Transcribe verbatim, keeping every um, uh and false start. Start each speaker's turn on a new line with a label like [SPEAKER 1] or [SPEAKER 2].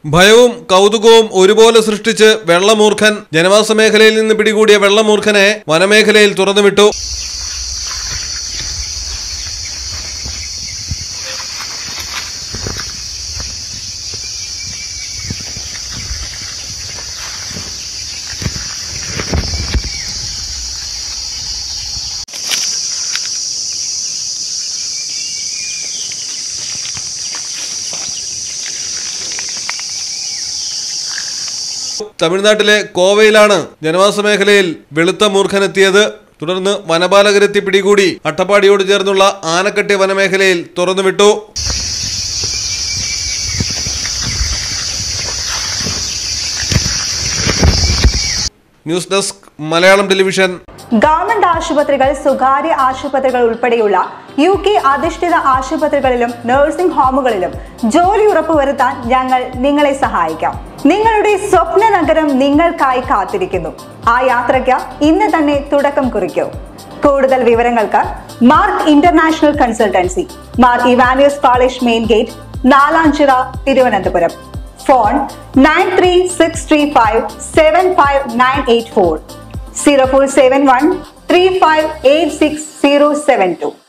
[SPEAKER 1] ഭയവും കൗതുകവും ഒരുപോലെ സൃഷ്ടിച്ച് വെള്ളമൂർഖൻ ജനവാസ മേഖലയിൽ നിന്ന് പിടികൂടിയ വെള്ളമൂർഖനെ വനമേഖലയിൽ തുറന്നുവിട്ടു. തമിഴ്നാട്ടിലെ കോവയിലാണ് ജനവാസ മേഖലയിൽ വെളുത്ത മൂർഖനെത്തിയത്. തുടർന്ന് വനപാലകരെത്തി പിടികൂടി അട്ടപ്പാടിയോട് ചേർന്നുള്ള ആനക്കട്ടി വനമേഖലയിൽ തുറന്നുവിട്ടു. News desk Malayalam television.
[SPEAKER 2] Government ആശുപത്രികൾ, സ്വകാര്യ ആശുപത്രികൾ ഉൾപ്പെടെയുള്ള യു കെ അധിഷ്ഠിത ആശുപത്രികളിലും നഴ്സിംഗ് ഹോമുകളിലും ജോലി ഉറപ്പുവരുത്താൻ ഞങ്ങൾ നിങ്ങളെ സഹായിക്കാം. നിങ്ങളുടെ സ്വപ്ന നഗരം നിങ്ങൾക്കായി കാത്തിരിക്കുന്നു. ആ യാത്രയ്ക്ക് ഇന്ന് തന്നെ തുടക്കം കുറിക്കൂ. കൂടുതൽ വിവരങ്ങൾക്ക് Mark international consultancy, Mar Ivanios college main gate, Nalanchira, Thiruvananthapuram. Phone nine three six three five seven five nine eight four, zero four seven one three five eight six zero seven two.